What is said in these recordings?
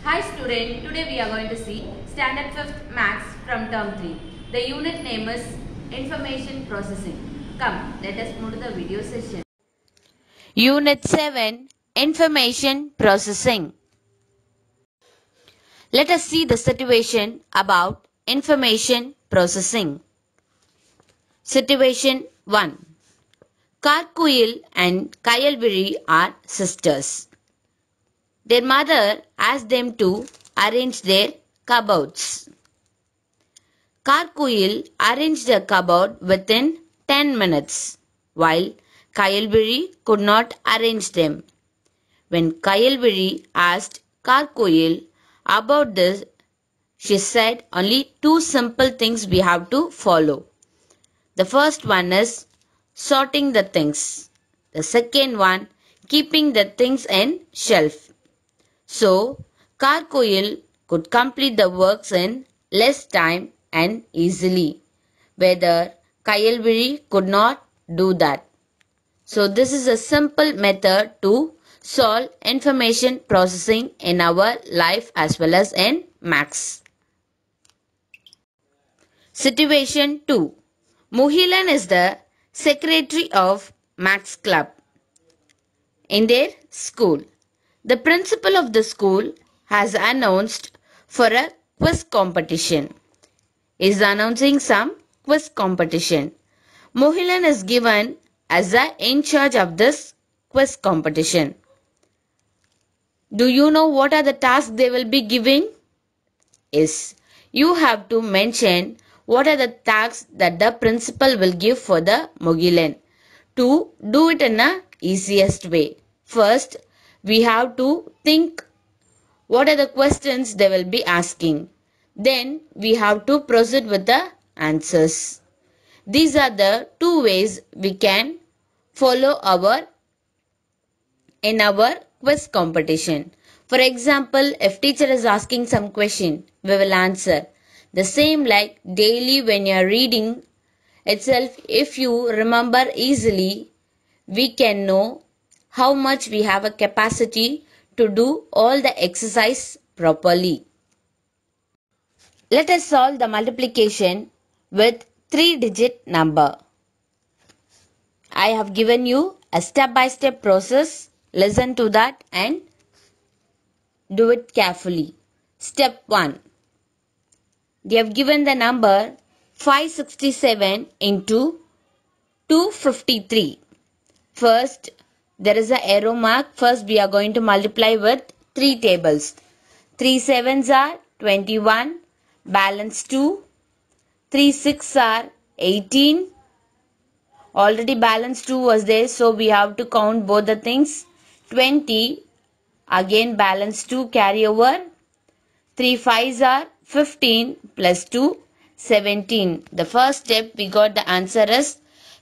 Hi student, today we are going to see Standard 5th Maths from Term 3. The unit name is Information Processing. Come, let us move to the video session. Unit 7 Information Processing. Let us see the situation about information processing. Situation 1. Karkuil and Kayalviri are sisters. Their mother asked them to arrange their cupboards. Karkuil arranged the cupboard within 10 minutes, while Kayalviri could not arrange them. When Kayalviri asked Karkuil about this, she said only two simple things we have to follow. The first one is sorting the things. The second one, keeping the things in shelf. So, Karkuil could complete the works in less time and easily, whether Kayalviri could not do that. So, this is a simple method to solve information processing in our life as well as in maths. Situation 2. Muhilan is the secretary of Maths Club in their school. The principal of the school has announced for a quiz competition. He is announcing some quiz competition. Muhilan is given as the in charge of this quiz competition. Do you know what are the tasks they will be giving? Yes, you have to mention what are the tasks that the principal will give for the Muhilan to do it in a easiest way. First, we have to think what are the questions they will be asking. Then we have to proceed with the answers. These are the two ways we can follow in our quiz competition. For example, if teacher is asking some question, we will answer. The same like daily when you are reading itself, if you remember easily, we can know how much we have a capacity to do all the exercise properly. Let us solve the multiplication with 3-digit number. I have given you a step-by-step process. Listen to that and do it carefully. Step 1. They have given the number 567 into 253. First, there is an arrow mark. First, we are going to multiply with 3 tables. 3 sevens are 21, balance 2. 3 6 are 18. Already balance 2 was there, so we have to count both the things. 20, again balance 2 carry over. 3 5s are 15 plus 2, 17. The first step we got the answer is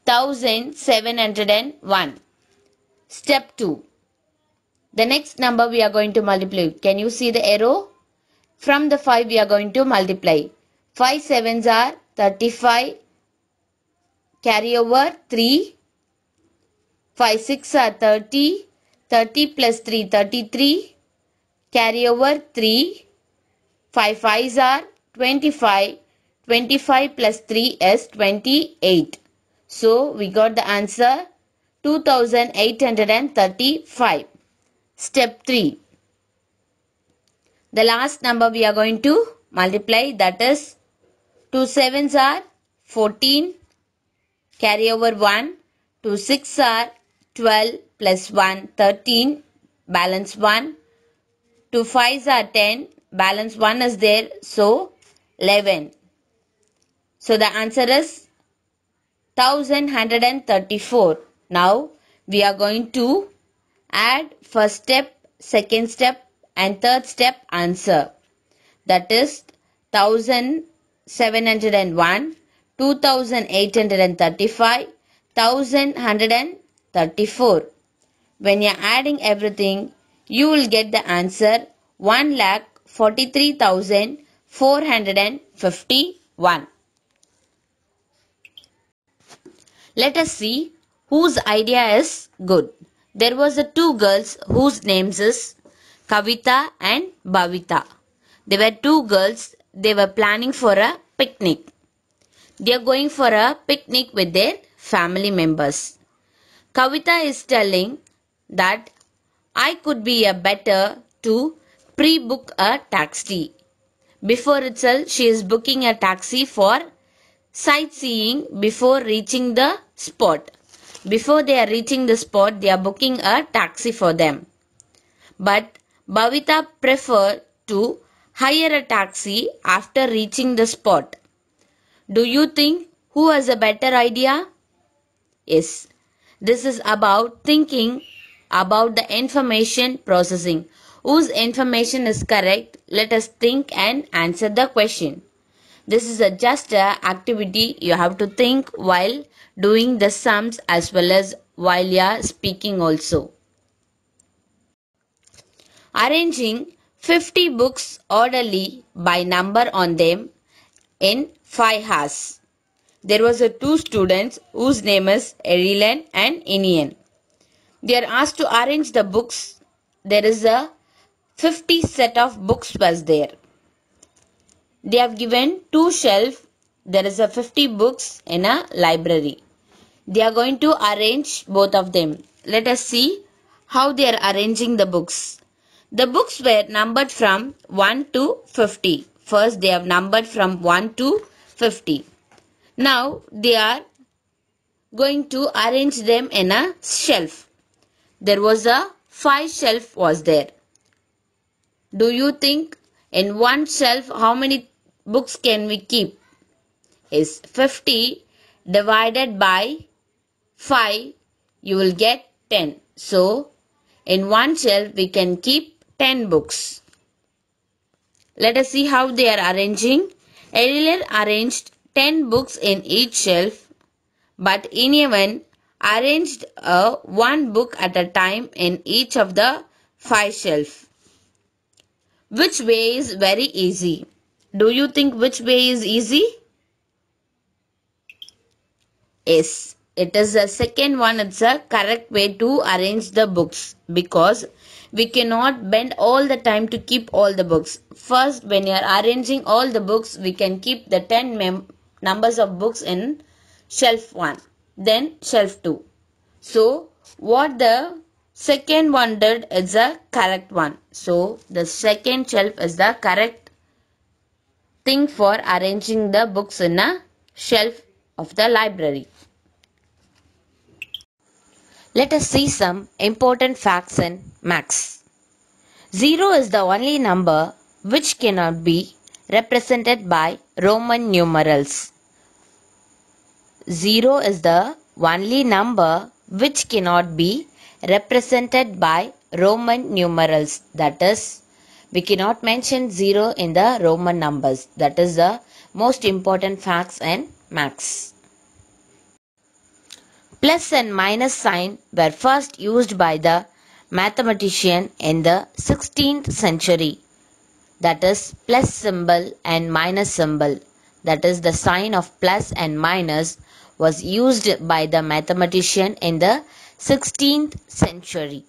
1701. Step 2. The next number we are going to multiply. Can you see the arrow? From the 5 we are going to multiply. 5 sevens are 35. Carry over 3. 5 6 are 30. 30 plus 3 33. Carry over 3. 5 5s are 25. 25 plus 3 is 28. So we got the answer 2835. Step 3. The last number we are going to multiply, that is 2 sevens are 14. Carry over 1. 2 6 are 12 plus 1 13. Balance 1. 2 5s are 10. Balance 1 is there. So 11. So the answer is 1134. Now we are going to add first step, second step and third step answer. That is 1701, 2835, 1134. When you are adding everything, you will get the answer 1,43,451. Let us see whose idea is good. There was two girls whose names is Kavita and Bhavita. They were two girls. They were planning for a picnic. They are going for a picnic with their family members. Kavita is telling that I could be a better to pre-book a taxi. Before itself, she is booking a taxi for sightseeing before reaching the spot. Before they are reaching the spot, they are booking a taxi for them. But Bhavita preferred to hire a taxi after reaching the spot. Do you think who has a better idea? Yes, this is about thinking about the information processing. Whose information is correct? Let us think and answer the question. This is just an activity you have to think while doing the sums as well as while you are speaking also. Arranging 50 books orderly by number on them in 5 hours. There was two students whose name is Erilan and Inian. They are asked to arrange the books. There is a 50 set of books was there. They have given two shelves. There is a 50 books in a library. They are going to arrange both of them. Let us see how they are arranging the books. The books were numbered from 1 to 50. First they have numbered from 1 to 50. Now they are going to arrange them in a shelf. There was a 5 shelf was there. Do you think in one shelf how many books can we keep? Is 50 divided by 5, you will get 10. So in one shelf we can keep 10 books. Let us see how they are arranging. Erilan arranged 10 books in each shelf, but Inian arranged one book at a time in each of the 5 shelves. Which way is very easy? Do you think which way is easy? Yes, it is the second one. It's a correct way to arrange the books because we cannot bend all the time to keep all the books. First, when you are arranging all the books, we can keep the 10 numbers of books in shelf 1, then shelf 2. So, what the second one did is the correct one. So, the second shelf is the correct thing for arranging the books in a shelf of the library. Let us see some important facts in maths. 0 is the only number which cannot be represented by Roman numerals. 0 is the only number which cannot be represented by Roman numerals. That is, we cannot mention 0 in the Roman numbers. That is the most important facts in maths. Plus and minus sign were first used by the mathematician in the 16th century. That is, plus symbol and minus symbol. That is, the sign of plus and minus was used by the mathematician in the 16th century.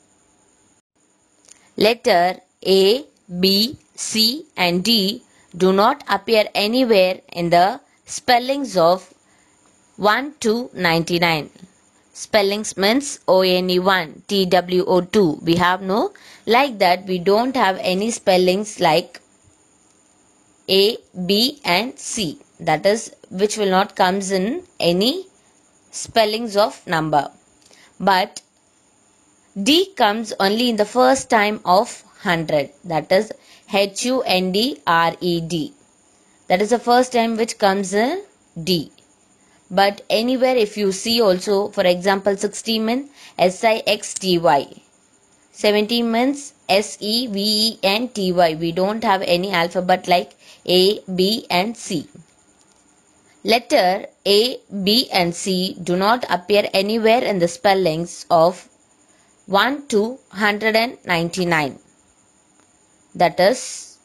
Letter A, B, C and D do not appear anywhere in the spellings of 1 to 99. Spellings means ONE1, TWO2. We have no, like that we don't have any spellings like A, B and C. That is, which will not comes in any spellings of number. But D comes only in the first time of 100. That is HUNDRED. That is the first time which comes in D. But anywhere if you see also, for example 60 means SIXTY. 70 means SEVENTY. We don't have any alphabet like A, B and C. Letter A, B and C do not appear anywhere in the spellings of 1 to 199. That is,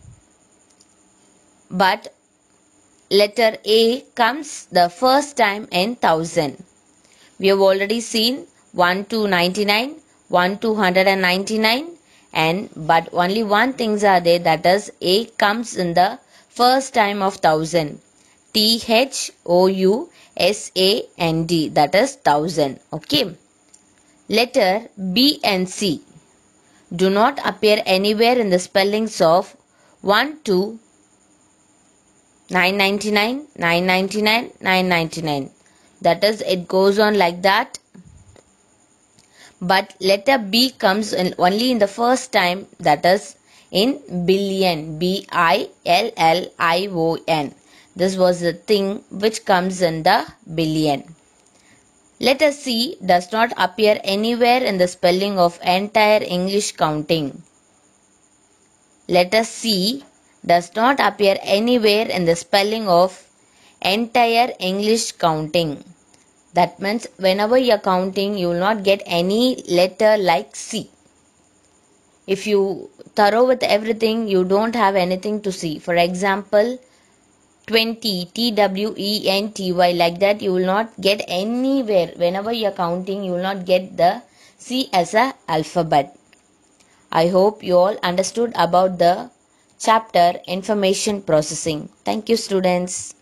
but letter A comes the first time in 1000. We have already seen 1 to 99, 1 to 199 N, but only one things are there, that is A comes in the first time of thousand. THOUSAND, that is thousand. Okay. Letter B and C do not appear anywhere in the spellings of 1 to 999, 999, 999. That is, it goes on like that. But letter B comes in only in the first time, that is in billion. BILLION. This was the thing which comes in the billion. Letter C does not appear anywhere in the spelling of entire English counting. Letter C does not appear anywhere in the spelling of entire English counting. That means whenever you are counting, you will not get any letter like C. If you thorough with everything, you don't have anything to see. For example, 20, TWENTY, like that, you will not get anywhere. Whenever you are counting, you will not get the C as a alphabet. I hope you all understood about the chapter information processing. Thank you, students.